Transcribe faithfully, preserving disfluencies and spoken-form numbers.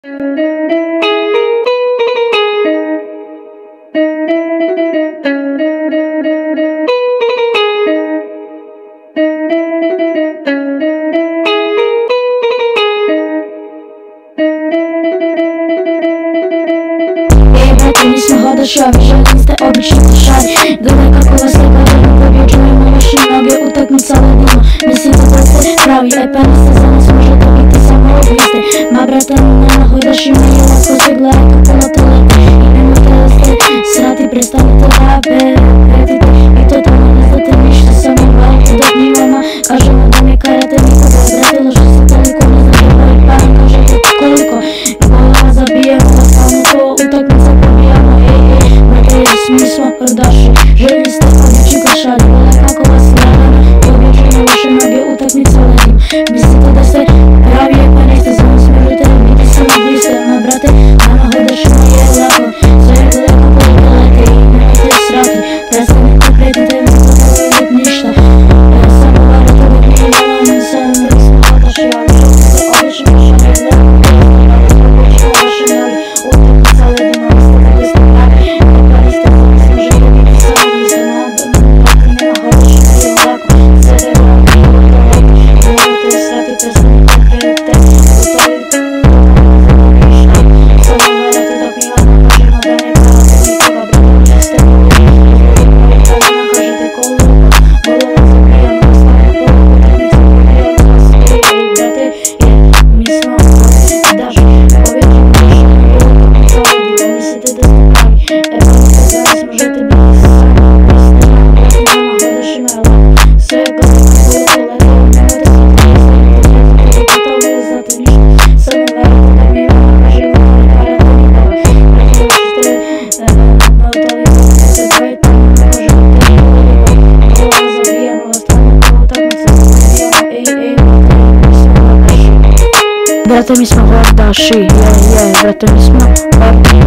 Nismo hodašavi, želim ste obični košari. Gledaj kako vas legalno pobjeđujemo, vaše noge utakmica ledimo. Mislite da ste pravi, e pa niste, za nas možete biti samo obviste. Ma brate, nema hodašima i lako se gleda kako na telete. I nemojte da ste srati, prestanite da petite. I to tamo ne znate ništa, samo valite dok mi vama kažemo da mi karate nikoga. Brate, loše se toliko, ne znate ovaj par, kažete koliko. I vola zabijemo vas samo to utakmica. Mi smo rodaši, željni ste obični košari. Gledaj kako vas lagano pobjeđujemo, vaše noge utakmica ledim. Mislite da ste pravi, e pa niste, za nas možete biti samo vi ste. Ma brate, nama hodašima je lako, sve je gledaj kako gledajte i nemojte srati. Prestanite, pretite, ne zaboravite ništa. Samo varate dok mi vama se mi smo hodaši, ali željni ste obični košari. Gledaj kako pobjeđujemo, vaše noge utakmica ledim. Brate, mi smo hodaši, je, je, brate, mi smo hodaši.